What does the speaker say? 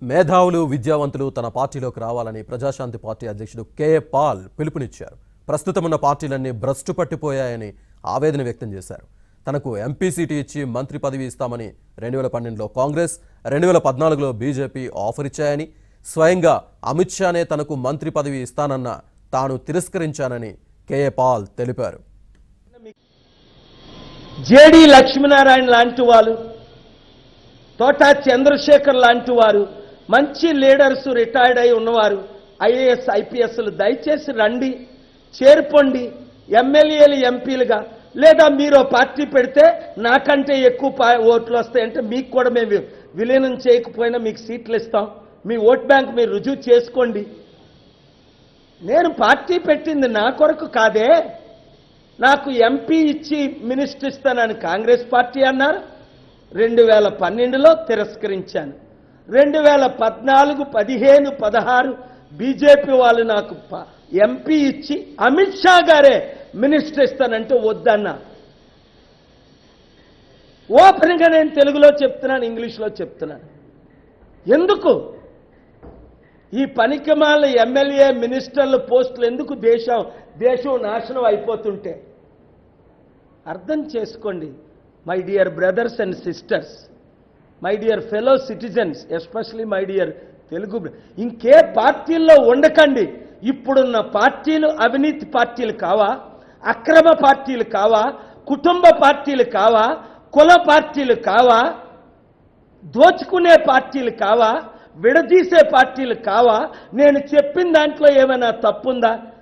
మేధావులు విద్యావంతులు తన పార్టీలోకి రావాలని ప్రజాశాంతి పార్టీ అధ్యక్షుడు కెఏ పాల్ పిలుపునిచ్చారు. ప్రస్తుతం ఉన్న పార్టీలన్నీ భ్రష్టు పట్టిపోయాయని ఆవేదన వ్యక్తం చేశారు. తనకు ఎంపీ సీటు ఇచ్చి మంత్రి పదవి ఇస్తామని 2012లో కాంగ్రెస్, 2014లో బీజేపీ ఆఫర్ ఇచ్చాయని, స్వయంగా అమిత్ షానే తనకు మంత్రి పదవి ఇస్తానన్న తాను తిరస్కరించానని కెఏ పాల్ తెలిపారు. జేడి లక్ష్మీనారాయణ లాంటి వాళ్ళు, తోటా చంద్రశేఖర్ లాంటి వారు, మంచి లీడర్స్, రిటైర్డ్ అయి ఉన్నవారు, ఐఏఎస్ ఐపీఎస్లు దయచేసి రండి, చేర్పండి ఎమ్మెల్యేలు ఎంపీలుగా. లేదా మీరు పార్టీ పెడితే నాకంటే ఎక్కువ ఓట్లు వస్తాయంటే మీకు కూడా మేము విలీనం చేయకపోయినా మీకు సీట్లు ఇస్తాం, మీ ఓట్ బ్యాంక్ మీరు రుజువు చేసుకోండి. నేను పార్టీ పెట్టింది నా కొరకు కాదే, నాకు ఎంపీ ఇచ్చి మినిస్టర్ ఇస్తానని కాంగ్రెస్ పార్టీ అన్నారు. 2012లో తిరస్కరించాను. 2014, 15, 16 బీజేపీ వాళ్ళు నాకు ఎంపీ ఇచ్చి అమిత్ షా గారే మినిస్టర్ ఇస్తానంటే వద్దన్నా. ఓపెన్గా నేను తెలుగులో చెప్తున్నాను, ఇంగ్లీష్లో చెప్తున్నాను. ఎందుకు ఈ పనికిమాల ఎమ్మెల్యే మినిస్టర్ల పోస్టులు ఎందుకు? దేశం నాశనం అయిపోతుంటే అర్థం చేసుకోండి. My dear brothers and sisters, my dear fellow citizens, especially my dear Telugu, ఇంకే పార్టీల్లో ఉండకండి. ఇప్పుడున్న పార్టీలు అవినీతి పార్టీలు కావా, అక్రమ పార్టీలు కావా, కుటుంబ పార్టీలు కావా, కుల పార్టీలు కావా, దోచుకునే పార్టీలు కావా, విడదీసే పార్టీలు కావా? నేను చెప్పిన దాంట్లో ఏమైనా తప్పుందా?